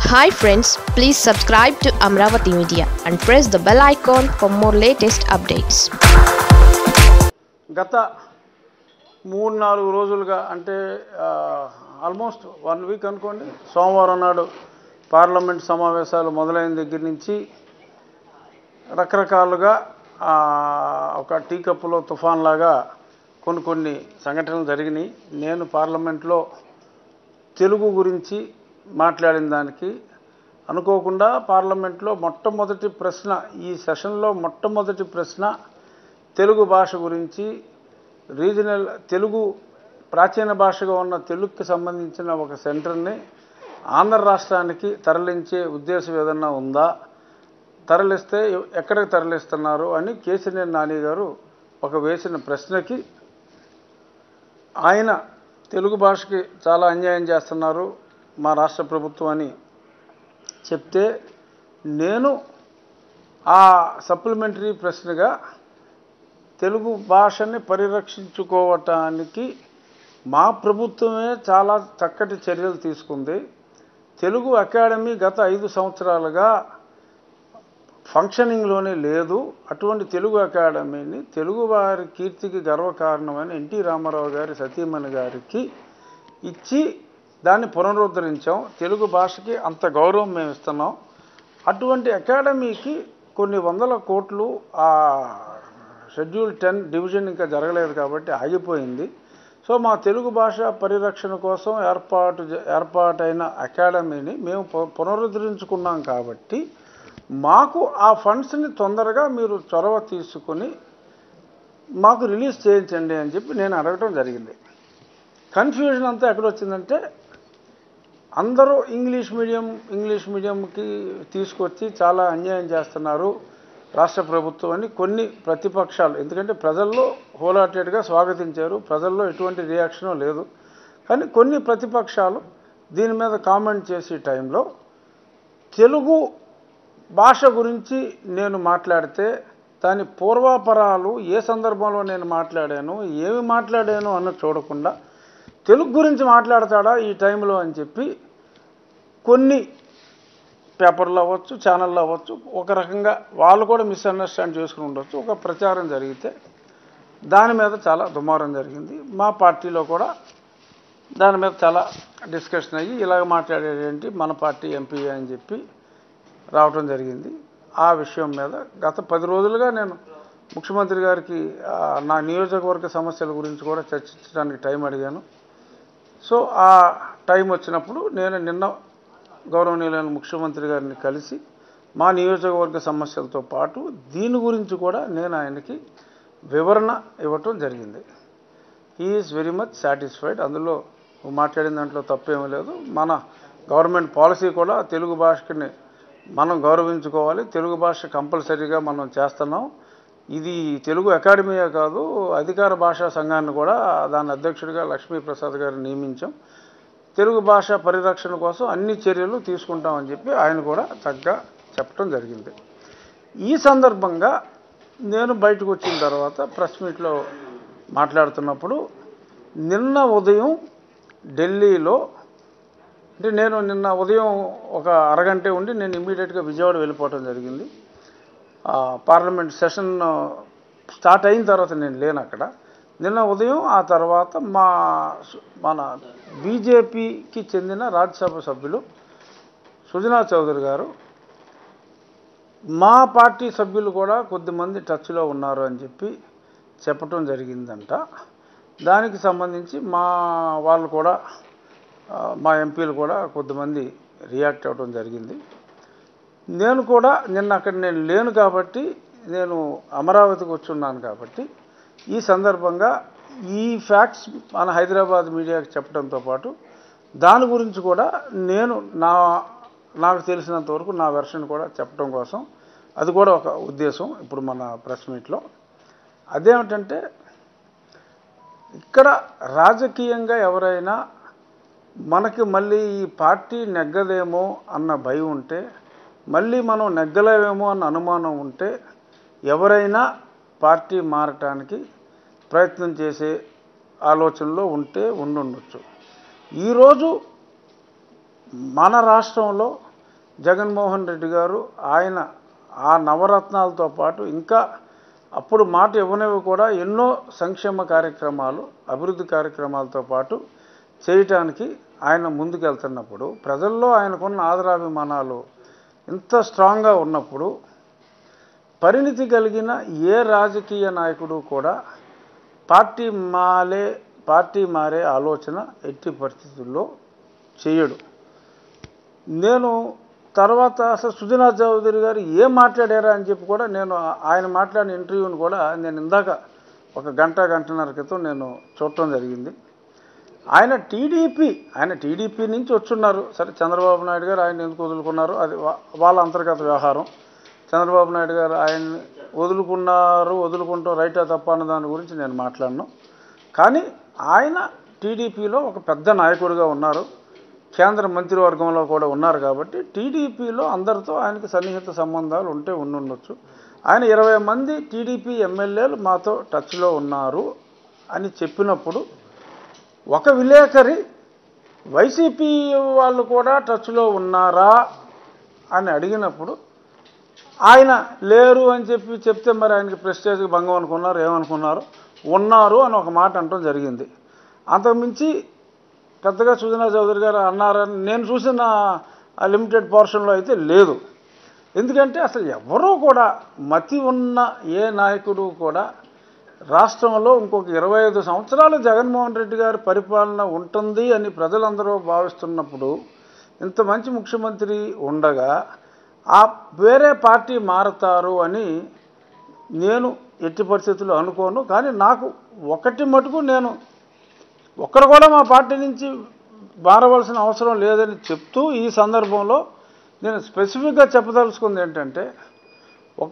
Hi friends, please subscribe to Amravati Media and press the bell icon for more latest updates. గత 3-4 రోజులుగా అంటే almost 1 week అనుకోండి, సోమవారం నాడు పార్లమెంట్ సమావేశాలు మొదలైన దగ్గర నుంచి రకరకాలుగా ఒక టీ కప్పులో తుఫాన్ లాగా కొన్ని సంఘటనలు జరిగినాయి. నేను పార్లమెంట్లో తెలుగు గురించి మాట్లాడిన దానికి అనుకోకుండా పార్లమెంట్లో మొట్టమొదటి ప్రశ్న, ఈ సెషన్లో మొట్టమొదటి ప్రశ్న తెలుగు భాష గురించి, రీజనల్ తెలుగు ప్రాచీన భాషగా ఉన్న తెలుగుకి సంబంధించిన ఒక సెంటర్ని ఆంధ్ర రాష్ట్రానికి తరలించే ఉద్దేశం ఏదన్నా ఉందా, తరలిస్తే ఎక్కడికి తరలిస్తున్నారు అని కేశినేని నాని గారు ఒక వేసిన ప్రశ్నకి ఆయన తెలుగు భాషకి చాలా అన్యాయం చేస్తున్నారు మా రాష్ట్ర ప్రభుత్వం అని చెప్తే, నేను ఆ సప్లిమెంటరీ ప్రశ్నగా తెలుగు భాషని పరిరక్షించుకోవటానికి మా ప్రభుత్వమే చాలా చక్కటి చర్యలు తీసుకుంది. తెలుగు అకాడమీ గత 5 సంవత్సరాలుగా ఫంక్షనింగ్లోనే లేదు. అటువంటి తెలుగు అకాడమీని తెలుగు వారి కీర్తికి గర్వకారణమైన ఎన్టీ రామారావు గారి సతీమణి గారికి ఇచ్చి దాన్ని పునరుద్ధరించాం. తెలుగు భాషకి అంత గౌరవం మేము ఇస్తున్నాం. అటువంటి అకాడమీకి కొన్ని వందల కోట్లు ఆ షెడ్యూల్ 10 డివిజన్ ఇంకా జరగలేదు కాబట్టి ఆగిపోయింది. సో మా తెలుగు భాష పరిరక్షణ కోసం ఏర్పాటైన అకాడమీని మేము పునరుద్ధరించుకున్నాం కాబట్టి మాకు ఆ ఫండ్స్ని తొందరగా మీరు చొరవ తీసుకొని మాకు రిలీజ్ చేయించండి అని చెప్పి నేను అడగటం జరిగింది. కన్ఫ్యూజన్ అంతా ఎక్కడొచ్చిందంటే, అందరూ ఇంగ్లీష్ మీడియంకి తీసుకొచ్చి చాలా అన్యాయం చేస్తున్నారు రాష్ట్ర ప్రభుత్వం అని కొన్ని ప్రతిపక్షాలు, ఎందుకంటే ప్రజల్లో హోలాటెడ్గా స్వాగతించారు, ప్రజల్లో ఎటువంటి రియాక్షను లేదు. కానీ కొన్ని ప్రతిపక్షాలు దీని మీద కామెంట్ చేసే టైంలో తెలుగు భాష గురించి నేను మాట్లాడితే దాని పూర్వాపరాలు ఏ సందర్భంలో నేను మాట్లాడాను, ఏమి మాట్లాడాను అన్న చూడకుండా తెలుగు గురించి మాట్లాడతాడా ఈ టైంలో అని చెప్పి కొన్ని పేపర్లు అవ్వచ్చు, ఛానళ్ళు అవ్వచ్చు, ఒక రకంగా వాళ్ళు కూడా మిస్అండర్స్టాండ్ చేసుకుని ఉండొచ్చు, ఒక ప్రచారం జరిగితే దాని మీద చాలా దుమారం జరిగింది. మా పార్టీలో కూడా దాని మీద చాలా డిస్కషన్ అయ్యి ఇలాగ మాట్లాడేదేంటి మన పార్టీ ఎంపీ అని చెప్పి రావటం జరిగింది. ఆ విషయం మీద గత 10 రోజులుగా నేను ముఖ్యమంత్రి గారికి నా నియోజకవర్గ సమస్యల గురించి కూడా చర్చించడానికి టైం అడిగాను. సో ఆ టైం వచ్చినప్పుడు నేను నిన్న గౌరవనీయులైన ముఖ్యమంత్రి గారిని కలిసి మా నియోజకవర్గ సమస్యలతో పాటు దీని గురించి కూడా నేను ఆయనకి వివరణ ఇవ్వటం జరిగింది. He is very much satisfied. అందులో మాట్లాడిన దాంట్లో తప్పేమీ లేదు. మన గవర్నమెంట్ పాలసీ కూడా తెలుగు భాషని మనం గౌరవించుకోవాలి, తెలుగు భాష కంపల్సరీగా మనం చేస్తున్నాం. ఇది తెలుగు అకాడమీయే కాదు, అధికార భాషా సంఘాన్ని కూడా దాని అధ్యక్షుడిగా లక్ష్మీప్రసాద్ గారిని నియమించాం. తెలుగు భాష పరిరక్షణ కోసం అన్ని చర్యలు తీసుకుంటామని చెప్పి ఆయన కూడా చక్కగా చెప్పడం జరిగింది. ఈ సందర్భంగా నేను బయటకు వచ్చిన తర్వాత ప్రెస్ మీట్లో మాట్లాడుతున్నప్పుడు నిన్న ఉదయం ఢిల్లీలో, అంటే నేను నిన్న ఉదయం ఒక అరగంటే ఉండి నేను ఇమ్మీడియట్గా విజయవాడ వెళ్ళిపోవడం జరిగింది. పార్లమెంట్ సెషన్ స్టార్ట్ అయిన తర్వాత నేను లేను అక్కడ. నిన్న ఉదయం ఆ తర్వాత మన బీజేపీకి చెందిన రాజ్యసభ సభ్యులు సుజనా చౌదరి గారు మా పార్టీ సభ్యులు కూడా కొద్దిమంది టచ్లో ఉన్నారు అని చెప్పి చెప్పటం జరిగిందంట. దానికి సంబంధించి వాళ్ళు కూడా మా ఎంపీలు కూడా కొద్దిమంది రియాక్ట్ అవ్వడం జరిగింది. నేను కూడా నిన్న అక్కడ నేను లేను కాబట్టి, నేను అమరావతికి వచ్చి ఉన్నాను కాబట్టి ఈ సందర్భంగా ఈ ఫ్యాక్ట్స్ మన హైదరాబాద్ మీడియాకి చెప్పడంతో పాటు దాని గురించి కూడా నేను నాకు తెలిసినంత వరకు నా వెర్షన్ కూడా చెప్పడం కోసం, అది కూడా ఒక ఉద్దేశం ఇప్పుడు మన ప్రెస్ మీట్లో. అదేమిటంటే, ఇక్కడ రాజకీయంగా ఎవరైనా మనకి మళ్ళీ ఈ పార్టీ నెగ్గదేమో అన్న భయం ఉంటే, మళ్ళీ మనం నెగ్గలేమేమో అన్న అనుమానం ఉంటే ఎవరైనా పార్టీ మారటానికి ప్రయత్నం చేసే ఆలోచనలో ఉంటే ఉండొచ్చు. ఈరోజు మన రాష్ట్రంలో జగన్మోహన్ రెడ్డి గారు ఆయన ఆ నవరత్నాలతో పాటు ఇంకా అప్పుడు మాట ఇవ్వనివి కూడా ఎన్నో సంక్షేమ కార్యక్రమాలు అభివృద్ధి కార్యక్రమాలతో పాటు చేయటానికి ఆయన ముందుకెళ్తున్నప్పుడు ప్రజల్లో ఆయనకున్న ఆదరాభిమానాలు ఇంత స్ట్రాంగ్గా ఉన్నప్పుడు పరిణితి కలిగిన ఏ రాజకీయ నాయకుడు కూడా పార్టీ మారే ఆలోచన ఎట్టి పరిస్థితుల్లో చేయడు. నేను తర్వాత అసలు సుజనా చౌదరి గారు ఏం మాట్లాడారా అని చెప్పి కూడా నేను ఆయన మాట్లాడిన ఇంటర్వ్యూని కూడా నేను ఇందాక ఒక గంటన్నర క్రితం నేను చూడటం జరిగింది. ఆయన టీడీపీ నుంచి వచ్చున్నారు. సరే, చంద్రబాబు నాయుడు గారు ఆయన ఎందుకు వదులుకున్నారు అది వాళ్ళ అంతర్గత వ్యవహారం. చంద్రబాబు నాయుడు గారు ఆయన్ని వదులుకుంటాం రైటా తప్ప అన్న దాని గురించి నేను మాట్లాడను. కానీ ఆయన టీడీపీలో ఒక పెద్ద నాయకుడిగా ఉన్నారు, కేంద్ర మంత్రివర్గంలో కూడా ఉన్నారు. కాబట్టి టీడీపీలో అందరితో ఆయనకి సన్నిహిత సంబంధాలు ఉండొచ్చు. ఆయన 20 మంది టీడీపీ ఎమ్మెల్యేలు మాతో టచ్లో ఉన్నారు అని చెప్పినప్పుడు ఒక విలేకరి వైసీపీ వాళ్ళు కూడా టచ్లో ఉన్నారా అని అడిగినప్పుడు ఆయన లేరు అని చెప్తే మరి ఆయనకి ప్రెస్టేజ్కి భంగం అనుకున్నారు, ఏమనుకున్నారు, ఉన్నారు అని ఒక మాట అనటం జరిగింది. అంతకుమించి పెద్దగా సుజనా చౌదరి గారు అన్నారని నేను చూసిన లిమిటెడ్ పోర్షన్లో అయితే లేదు. ఎందుకంటే అసలు ఎవరూ కూడా మతి ఉన్న ఏ నాయకుడు కూడా రాష్ట్రంలో ఇంకొక 25 సంవత్సరాలు జగన్మోహన్ రెడ్డి గారి పరిపాలన ఉంటుంది అని ప్రజలందరూ భావిస్తున్నప్పుడు ఇంత మంచి ముఖ్యమంత్రి ఉండగా వేరే పార్టీ మారతారు అని నేను ఎట్టి పరిస్థితుల్లో అనుకోను. కానీ నాకు ఒకటి మటుకు నేను ఒక్కరు కూడా మా పార్టీ నుంచి మారవలసిన అవసరం లేదని చెప్తూ ఈ సందర్భంలో నేను స్పెసిఫిక్గా చెప్పదలుచుకుంది ఏంటంటే, ఒక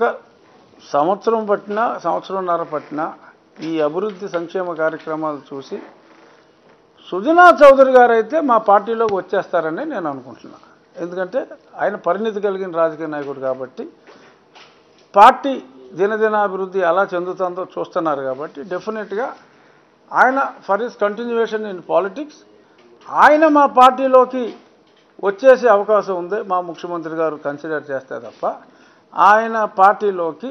సంవత్సరంన్నర పట్టినా ఈ అభివృద్ధి సంక్షేమ కార్యక్రమాలు చూసి సుజనా చౌదరి గారు అయితే మా పార్టీలోకి వచ్చేస్తారని నేను అనుకుంటున్నాను. ఎందుకంటే ఆయన పరిణితి కలిగిన రాజకీయ నాయకుడు కాబట్టి, పార్టీ దినదినాభివృద్ధి ఎలా చెందుతుందో చూస్తున్నారు కాబట్టి డెఫినెట్గా ఆయన for his continuation in politics ఆయన మా పార్టీలోకి వచ్చేసే అవకాశం ఉంది. మా ముఖ్యమంత్రి గారు కన్సిడర్ చేస్తే తప్ప ఆయన పార్టీలోకి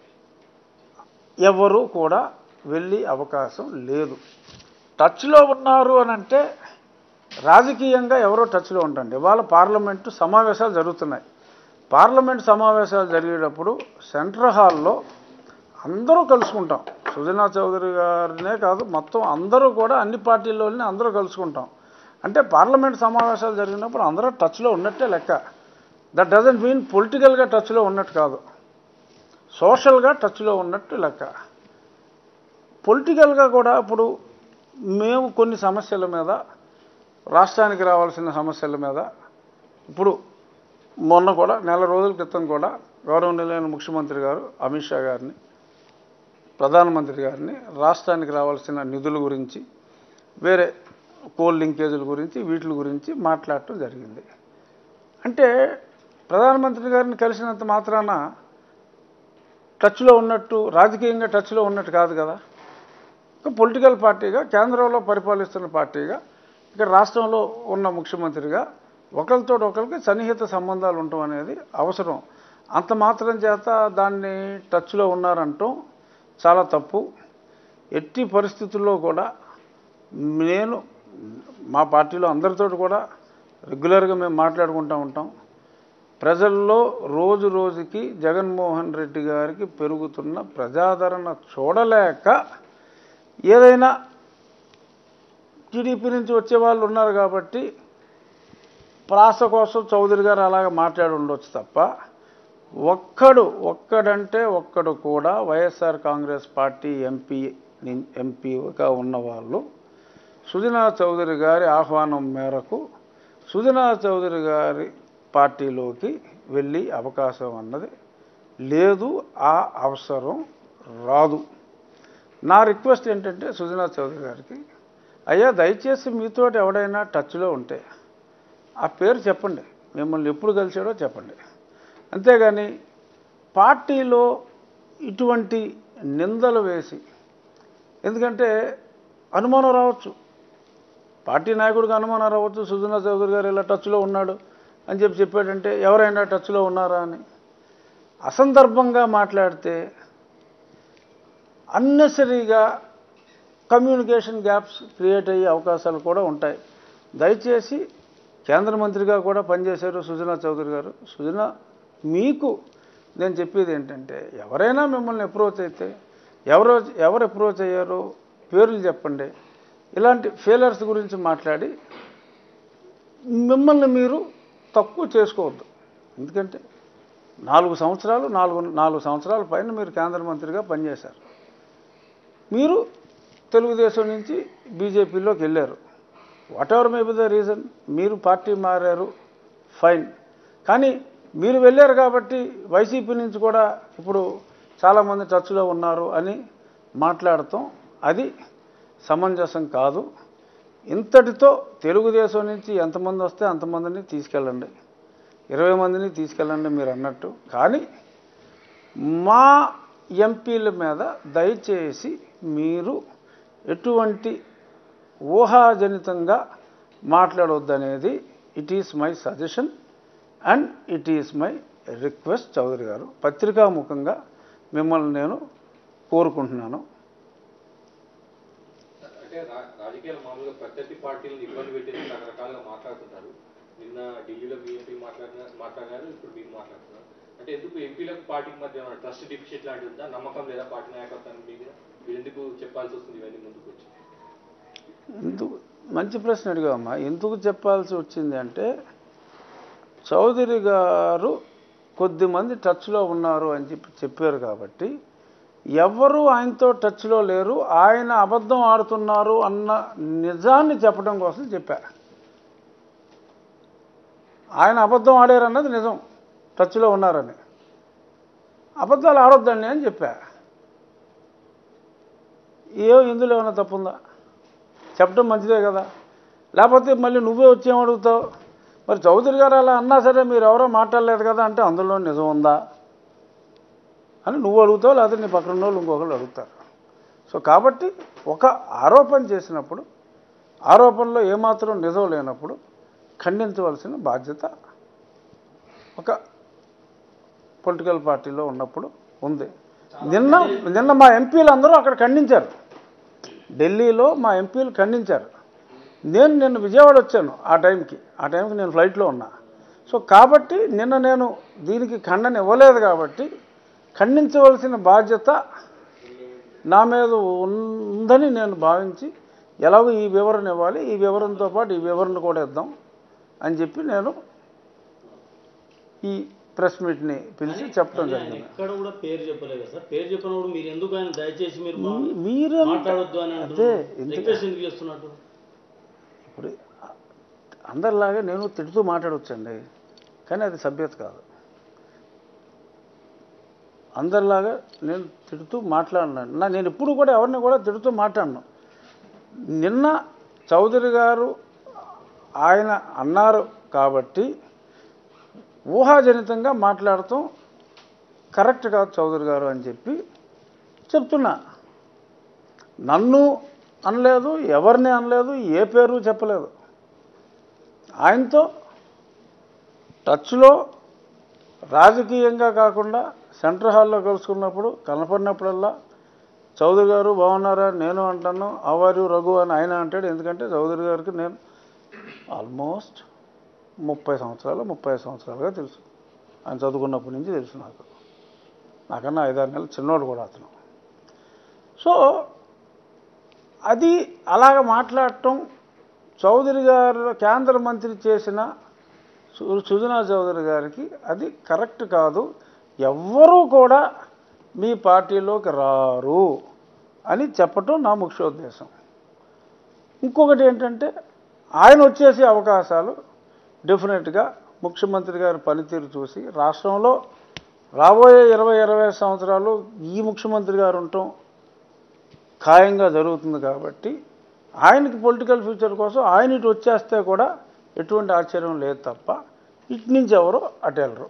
ఎవరు కూడా వెళ్ళే అవకాశం లేదు. టచ్లో ఉన్నారు అని అంటే రాజకీయంగా ఎవరో టచ్లో ఉండండి. ఇవాళ పార్లమెంటు సమావేశాలు జరుగుతున్నాయి. పార్లమెంట్ సమావేశాలు జరిగేటప్పుడు సెంట్రల్ హాల్లో అందరూ కలుసుకుంటాం. సుజనా చౌదరి గారినే కాదు, మొత్తం అందరూ కూడా అన్ని పార్టీల్లోనే అందరూ కలుసుకుంటాం. అంటే పార్లమెంట్ సమావేశాలు జరిగినప్పుడు అందరూ టచ్లో ఉన్నట్టే లెక్క. దట్ డజంట్ మీన్ పొలిటికల్గా టచ్లో ఉన్నట్టు కాదు, సోషల్గా టచ్లో ఉన్నట్టు లెక్క. పొలిటికల్గా కూడా ఇప్పుడు మేము కొన్ని సమస్యల మీద, రాష్ట్రానికి రావాల్సిన సమస్యల మీద, ఇప్పుడు మొన్న కూడా నెల రోజుల క్రితం కూడా గౌరవనీయులైన ముఖ్యమంత్రి గారు అమిత్ షా గారిని, ప్రధానమంత్రి గారిని రాష్ట్రానికి రావాల్సిన నిధుల గురించి, వేరే కోల్ లింకేజీల గురించి, వీటి గురించి మాట్లాడటం జరిగింది. అంటే ప్రధానమంత్రి గారిని కలిసినంత మాత్రాన టచ్లో ఉన్నట్టు, రాజకీయంగా టచ్లో ఉన్నట్టు కాదు కదా. ఒక పొలిటికల్ పార్టీగా, కేంద్రంలో పరిపాలిస్తున్న పార్టీగా, ఇక్కడ రాష్ట్రంలో ఉన్న ముఖ్యమంత్రిగా ఒకరితో ఒకరికి సన్నిహిత సంబంధాలు ఉండటం అనేది అవసరం. అంత మాత్రం చేత దాన్ని టచ్లో ఉన్నారంటాం చాలా తప్పు. ఎట్టి పరిస్థితుల్లో కూడా నేను మా పార్టీలో అందరితో కూడా రెగ్యులర్గా మేము మాట్లాడుకుంటూ ఉంటాం. ప్రజల్లో రోజు రోజుకి జగన్మోహన్ రెడ్డి గారికి పెరుగుతున్న ప్రజాదరణ చూడలేక ఏదైనా టీడీపీ నుంచి వచ్చే వాళ్ళు ఉన్నారు కాబట్టి ప్రాస కోసం చౌదరి గారు అలాగ మాట్లాడి ఉండొచ్చు తప్ప ఒక్కడు కూడా వైఎస్ఆర్ కాంగ్రెస్ పార్టీ ఎంపీగా ఉన్నవాళ్ళు సుజనా చౌదరి గారి ఆహ్వానం మేరకు సుజనా చౌదరి గారి పార్టీలోకి వెళ్ళి అవకాశం అన్నది లేదు, ఆ అవసరం రాదు. నా రిక్వెస్ట్ ఏంటంటే సుజనా చౌదరి గారికి, అయ్యా దయచేసి మీతోటి ఎవడైనా టచ్లో ఉంటే ఆ పేరు చెప్పండి, మిమ్మల్ని ఎప్పుడు కలిసాడో చెప్పండి. అంతేగాని పార్టీలో ఇటువంటి నిందలు వేసి, ఎందుకంటే అనుమానం రావచ్చు, పార్టీ నాయకుడికి అనుమానం రావచ్చు, సుజనా చౌదరి గారు ఇలా టచ్లో ఉన్నాడు, అని చెప్పాడంటే ఎవరైనా టచ్లో ఉన్నారా అని అసందర్భంగా మాట్లాడితే అన్నెసరీగా కమ్యూనికేషన్ గ్యాప్స్ క్రియేట్ అయ్యే అవకాశాలు కూడా ఉంటాయి. దయచేసి కేంద్ర మంత్రిగా కూడా పనిచేశారు సుజనా చౌదరి గారు. సుజనా, మీకు నేను చెప్పేది ఏంటంటే ఎవరైనా మిమ్మల్ని అప్రోచ్ అయితే ఎవరు అప్రోచ్ అయ్యారో పేర్లు చెప్పండి. ఇలాంటి ఫెయిలర్స్ గురించి మాట్లాడి మిమ్మల్ని మీరు తక్కువ చేసుకోవద్దు. ఎందుకంటే 4 సంవత్సరాల పైన మీరు కేంద్ర మంత్రిగా పనిచేశారు. మీరు తెలుగుదేశం నుంచి బీజేపీలోకి వెళ్ళారు. Whatever may be the reason, మీరు పార్టీ మారారు, ఫైన్. కానీ మీరు వెళ్ళారు కాబట్టి వైసీపీ నుంచి కూడా ఇప్పుడు చాలామంది టచ్లో ఉన్నారు అని మాట్లాడటం అది సమంజసం కాదు. ఇంతటితో తెలుగుదేశం నుంచి ఎంతమంది వస్తే అంతమందిని తీసుకెళ్ళండి, 20 మందిని తీసుకెళ్ళండి మీరు అన్నట్టు. కానీ మా ఎంపీల మీద దయచేసి మీరు ఎటువంటి ఊహాజనితంగా మాట్లాడొద్దనేది it is my suggestion and it is my request. Chowdary garu, పత్రికాముఖంగా మిమ్మల్ని నేను కోరుకుంటున్నాను. అంటే రాజకీయాలు మామూలుగా ప్రత్యర్థి పార్టీలను ఇబ్బంది పెట్టేసి రకరకాలుగా మాట్లాడుతుంటారు. నిన్న ఢిల్లీలో బీఎంపీ మాట్లాడినారు, ఇప్పుడు మీరు మాట్లాడుతున్నారు. అంటే ఎందుకు ఎంపీలకు పార్టీకి మధ్య ట్రస్ట్ డిఫిసిట్ లాంటిది ఉందా? నమ్మకం లేదా పార్టీ నాయకత్వానికి? మీకు మీరు ఎందుకు చెప్పాల్సి వస్తుంది ఇవన్నీ ముందుకు వచ్చి? ఎందుకు, మంచి ప్రశ్న అడిగామా. ఎందుకు చెప్పాల్సి వచ్చింది అంటే చౌదరి గారు కొద్దిమంది టచ్లో ఉన్నారు అని చెప్పారు కాబట్టి ఎవరు ఆయనతో టచ్లో లేరు, ఆయన అబద్ధం ఆడుతున్నారు అన్న నిజాన్ని చెప్పడం కోసం చెప్పారు. ఆయన అబద్ధం ఆడారు అన్నది నిజం, టచ్లో ఉన్నారని. అబద్ధాలు ఆడొద్దండి అని చెప్పా. ఇందులో ఏమైనా తప్పుందా? చెప్పడం మంచిదే కదా. లేకపోతే మళ్ళీ నువ్వే వచ్చేమడుగుతావు. మరి చౌదరి గారు అలా అన్నా సరే మీరు ఎవరో మాట్లాడలేదు కదా అంటే అందులో నిజం ఉందా అని నువ్వు అడుగుతావు, లేకపోతే నీ పక్కన వాళ్ళు ఇంకొకళ్ళు అడుగుతారు. సో కాబట్టి ఒక ఆరోపణ చేసినప్పుడు ఆరోపణలో ఏమాత్రం నిజం లేనప్పుడు ఖండించవలసిన బాధ్యత ఒక పొలిటికల్ పార్టీలో ఉన్నప్పుడు ఉంది. నిన్న మా ఎంపీలు అందరూ అక్కడ ఖండించారు. ఢిల్లీలో మా ఎంపీలు ఖండించారు. నిన్న విజయవాడ వచ్చాను. ఆ టైంకి నేను ఫ్లైట్లో ఉన్నా. సో కాబట్టి నిన్న నేను దీనికి ఖండన ఇవ్వలేదు కాబట్టి ఖండించవలసిన బాధ్యత నా మీద ఉందని నేను భావించి ఎలాగో ఈ వివరణ ఇవ్వాలి, ఈ వివరణతో పాటు ఈ వివరణ కూడా ఇద్దాం అని చెప్పి నేను ఈ ప్రెస్ మీట్ని పిలిచి చెప్పడం జరిగింది. ఎక్కడ కూడా పేరు చెప్పలేదు సార్. పేరు చెప్పినప్పుడు మీరు ఎందుకు ఆయన దయచేసి మీరు మాట్లాడొద్దు అని అదే చేస్తున్నట్టు? ఇప్పుడు అందరిలాగా నేను తిడుతూ మాట్లాడవచ్చండి, కానీ అది సభ్యత కాదు. అందరిలాగా నేను తిడుతూ మాట్లాడినాను. నేను ఎప్పుడు కూడా ఎవరిని కూడా తిడుతూ మాట్లాడను. నిన్న చౌదరి గారు ఆయన అన్నారు కాబట్టి ఊహాజనితంగా మాట్లాడటం కరెక్ట్ కాదు చౌదరి గారు అని చెప్పి చెప్తున్నా. నన్ను అనలేదు, ఎవరిని అనలేదు, ఏ పేరు చెప్పలేదు. ఆయనతో టచ్లో రాజకీయంగా కాకుండా సెంట్రల్ హాల్లో కలుసుకున్నప్పుడు కనపడినప్పుడల్లా చౌదరి గారు బాగున్నారా నేను అంటాను, అవారు రఘు అని ఆయన అంటాడు. ఎందుకంటే చౌదరి గారికి నేను ఆల్మోస్ట్ 35 సంవత్సరాలుగా తెలుసు. ఆయన చదువుకున్నప్పటి నుంచి తెలుసు నాకు. నాకన్నా 5-6 నెలలు చిన్నోడు కూడా అతను. సో అది అలాగ మాట్లాడటం చౌదరి గారు కేంద్ర మంత్రి చేసిన సుజనా చౌదరి గారికి అది కరెక్ట్ కాదు. ఎవ్వరూ కూడా మీ పార్టీలోకి రారు అని చెప్పటం నా ముఖ్యోద్దేశం. ఇంకొకటి ఏంటంటే ఆయన వచ్చేసే అవకాశాలు డెఫినెట్గా ముఖ్యమంత్రి గారి పనితీరు చూసి రాష్ట్రంలో రాబోయే 20-25 సంవత్సరాలు ఈ ముఖ్యమంత్రి గారు ఉండటం ఖాయంగా జరుగుతుంది. కాబట్టి ఆయనకి పొలిటికల్ ఫ్యూచర్ కోసం ఆయన ఇటు వచ్చేస్తే కూడా ఎటువంటి ఆశ్చర్యం లేదు తప్ప ఇటు నుంచి ఎవరు అటు వెళ్ళరు.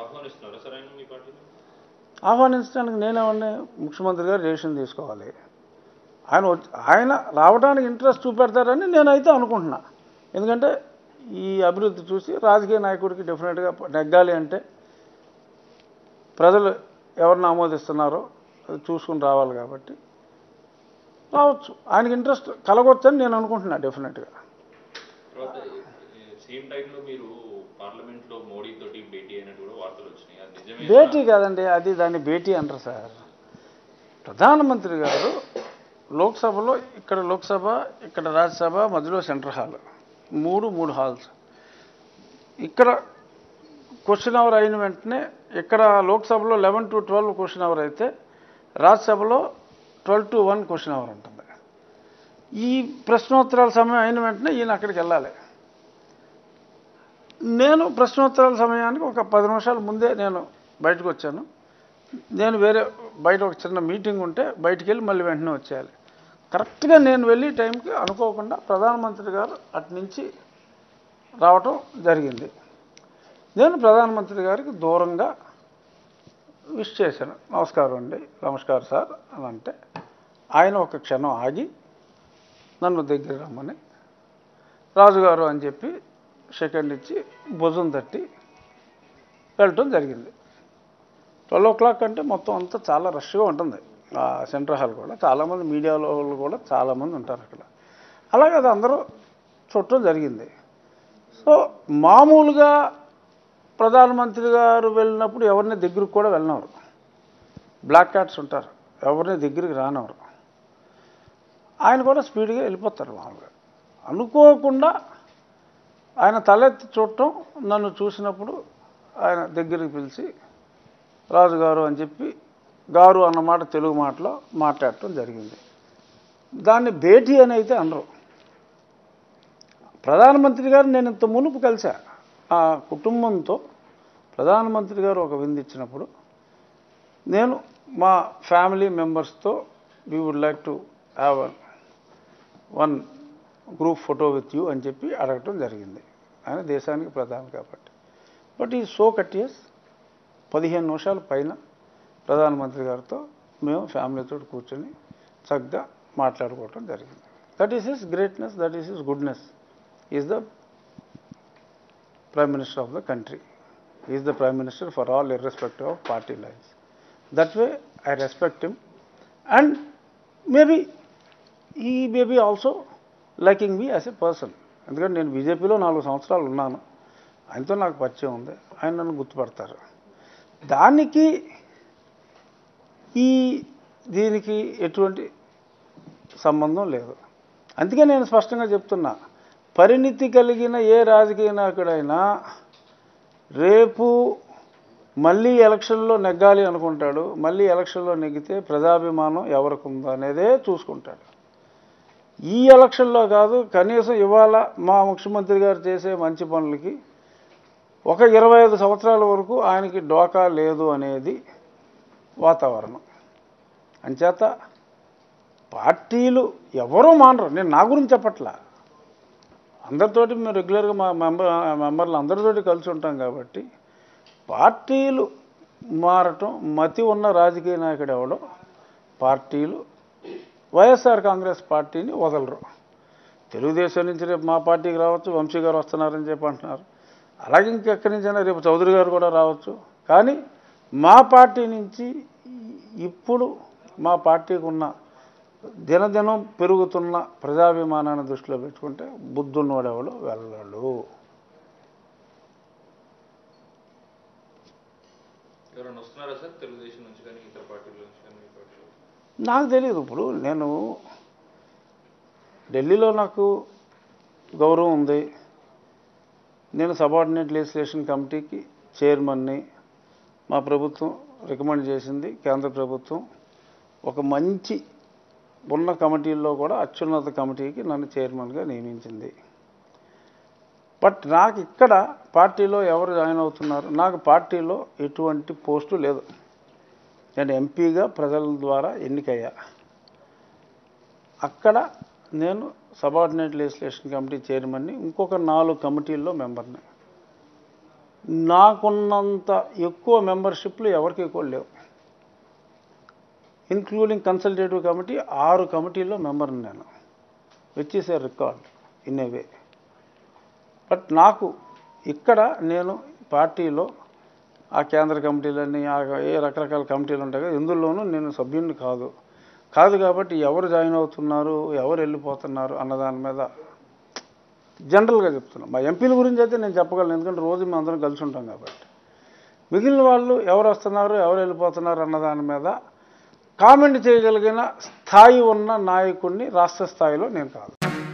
ఆహ్వానించడానికి నేనేమన్నా ముఖ్యమంత్రి గారు డెసిషన్ తీసుకోవాలి. ఆయన రావడానికి ఇంట్రెస్ట్ చూపెడతారని నేనైతే అనుకుంటున్నా. ఎందుకంటే ఈ అభివృద్ధి చూసి రాజకీయ నాయకుడికి డెఫినెట్గా నెగ్గాలి అంటే ప్రజలు ఎవరిని ఆమోదిస్తున్నారో అది చూసుకుని రావాలి కాబట్టి రావచ్చు. ఆయనకి ఇంట్రెస్ట్ కలగొచ్చని నేను అనుకుంటున్నా డెఫినెట్గా. తర్వాత సేమ్ టైంలో మీరు పార్లమెంట్లో మోడీ తోటి భేటీ అయినట్టు కూడా వార్తలు వచ్చినాయి. అది నిజమే? భేటీ కాదండి, అది దాన్ని భేటీ అంటారు సార్. ప్రధానమంత్రి గారు లోక్సభలో, ఇక్కడ లోక్సభ, ఇక్కడ రాజ్యసభ, మధ్యలో సెంట్రల్ హాల్, మూడు హాల్స్. ఇక్కడ క్వశ్చన్ అవర్ అయిన వెంటనే ఇక్కడ లోక్సభలో 11 to 12 క్వశ్చన్ అవర్ అయితే రాజ్యసభలో 12 to 1 క్వశ్చన్ అవర్ ఉంటుంది. ఈ ప్రశ్నోత్తరాల సమయం అయిన వెంటనే ఈయన అక్కడికి వెళ్ళాలి. నేను ప్రశ్నోత్తరాల సమయానికి ఒక 10 నిమిషాల ముందే నేను బయటకు వచ్చాను. నేను వేరే బయట ఒక చిన్న మీటింగ్ ఉంటే బయటికి వెళ్ళి మళ్ళీ వెంటనే వచ్చేయాలి. కరెక్ట్గా నేను వెళ్ళి టైంకి అనుకోకుండా ప్రధానమంత్రి గారు అటు నుంచి రావటం జరిగింది. నేను ప్రధానమంత్రి గారికి దూరంగా విష్ చేశాను. నమస్కారం అండి, నమస్కారం సార్ అని అంటే ఆయన ఒక క్షణం ఆగి నన్ను దగ్గర రమ్మని రాజుగారు అని చెప్పి సెకండ్ ఇచ్చి భుజం తట్టి వెళ్ళటం జరిగింది. 12 o'clock అంటే మొత్తం అంతా చాలా రష్గా ఉంటుంది. ఆ సెంట్రల్ హాల్ కూడా చాలామంది మీడియాలో వాళ్ళు కూడా చాలామంది ఉంటారు అక్కడ. అలాగే అది అందరూ చూడటం జరిగింది. సో మామూలుగా ప్రధానమంత్రి గారు వెళ్ళినప్పుడు ఎవరిని దగ్గరికి కూడా వెళ్ళినవారు, బ్లాక్ క్యాట్స్ ఉంటారు, ఎవరిని దగ్గరికి రానివారు. ఆయన కూడా స్పీడ్గా వెళ్ళిపోతారు. మామూలుగా అనుకోకుండా ఆయన తలెత్తి చూడటం, నన్ను చూసినప్పుడు ఆయన దగ్గరికి పిలిచి రాజుగారు అని చెప్పి గారు అన్నమాట తెలుగు మాటలో మాట్లాడటం జరిగింది. దాన్ని భేటీ అని అయితే అనరు. ప్రధానమంత్రి గారు నేను ఇంత మునుపు కలిసా. ఆ కుటుంబంతో ప్రధానమంత్రి గారు ఒక విందు ఇచ్చినప్పుడు నేను మా ఫ్యామిలీ మెంబర్స్తో we would like to have one group photo with you అని చెప్పి అడగటం జరిగింది. ఆయన దేశానికి ప్రధాని కాబట్టి. బట్ ఈ సో కటియస్ 15 నిమిషాల పైన ప్రధానమంత్రి గారితో మేము ఫ్యామిలీతో కూర్చొని చక్కగా మాట్లాడుకోవటం జరిగింది. That is his greatness, that is his goodness. Is the prime minister of the country. Is the prime minister for all irrespective of party lines. That way I respect him and maybe he maybe also liking me as a person. ఎందుకంటే నేను బీజేపీలో 4 సంవత్సరాలు ఉన్నాను. ఆయనతో నాకు పరిచయం ఉంది, ఆయన నన్ను గుర్తుపడతారు. దానికి దీనికి ఎటువంటి సంబంధం లేదు. అందుకే నేను స్పష్టంగా చెప్తున్నా, పరిణితి కలిగిన ఏ రాజకీయ నాయకుడైనా రేపు మళ్ళీ ఎలక్షన్లో నెగ్గాలి అనుకుంటాడు. మళ్ళీ ఎలక్షన్లో నెగ్గితే ప్రజాభిమానం ఎవరికి ఉందో అనేదే చూసుకుంటాడు. ఈ ఎలక్షన్లో కాదు, కనీసం ఇవాళ మా ముఖ్యమంత్రి గారు చేసే మంచి పనులకి ఒక 25 సంవత్సరాల వరకు ఆయనకి డోకా లేదు అనేది వాతావరణం. అంచేత పార్టీలు ఎవరూ మానరు. నేను నా గురించి చెప్పట్లా, అందరితోటి మేము రెగ్యులర్గా మా మెంబర్లు అందరితోటి కలిసి ఉంటాం కాబట్టి పార్టీలు మారటం, మతి ఉన్న రాజకీయ నాయకుడు ఎవడో పార్టీలు వైఎస్ఆర్ కాంగ్రెస్ పార్టీని వదలరు. తెలుగుదేశం నుంచి రేపు మా పార్టీకి రావచ్చు, వంశీ గారు వస్తున్నారని చెప్పి అంటున్నారు. అలాగే ఇంకెక్కడి నుంచైనా రేపు చౌదరి గారు కూడా రావచ్చు. కానీ మా పార్టీ నుంచి ఇప్పుడు మా పార్టీకి ఉన్న దినదినం పెరుగుతున్న ప్రజాభిమానాన్ని దృష్టిలో పెట్టుకుంటే బుద్ధున్నవాడెవడో వెళ్ళడు. ఎవరైనా వస్తున్నారా సార్ తెలుగుదేశం నుంచి కానీ ఇతర పార్టీల నుంచి కానీ? నాకు తెలియదు. ఇప్పుడు నేను ఢిల్లీలో నాకు గౌరవం ఉంది. నేను సబార్డినేట్ లెజిస్లేషన్ కమిటీకి చైర్మన్ని. మా ప్రభుత్వం రికమెండ్ చేసింది, కేంద్ర ప్రభుత్వం ఒక మంచి ఉన్న కమిటీల్లో కూడా అత్యున్నత కమిటీకి నన్ను చైర్మన్గా నియమించింది. బట్ నాకు ఇక్కడ పార్టీలో ఎవరు జాయిన్ అవుతున్నారు, నాకు పార్టీలో ఎటువంటి పోస్టు లేదు. నేను ఎంపీగా ప్రజల ద్వారా ఎన్నికయ్యా. అక్కడ నేను సబార్డినేట్ లెజిస్లేషన్ కమిటీ చైర్మన్ని, ఇంకొక 4 కమిటీల్లో మెంబర్ని. నాకున్నంత ఎక్కువ మెంబర్షిప్లు ఎవరికి కూడా లేవు. ఇంక్లూడింగ్ కన్సల్టేటివ్ కమిటీ 6 కమిటీల్లో మెంబర్ని నేను, which is a record in a way. But నాకు ఇక్కడ నేను పార్టీలో ఆ కేంద్ర కమిటీలన్నీ ఏ రకరకాల కమిటీలు ఉంటాయి కదా, ఇందులోనూ నేను సభ్యుడిని కాదు కాబట్టి ఎవరు జాయిన్ అవుతున్నారు, ఎవరు వెళ్ళిపోతున్నారు అన్నదాని మీద జనరల్గా చెప్తున్నాను. మా ఎంపీల గురించి అయితే నేను చెప్పగలను, ఎందుకంటే రోజు మేము అందరం కలిసి ఉంటాం కాబట్టి. మిగిలిన వాళ్ళు ఎవరు వస్తున్నారు, ఎవరు వెళ్ళిపోతున్నారు అన్నదాని మీద కామెంట్ చేయగలిగిన స్థాయి ఉన్న నాయకుడిని రాష్ట్ర స్థాయిలో నేను కాదు.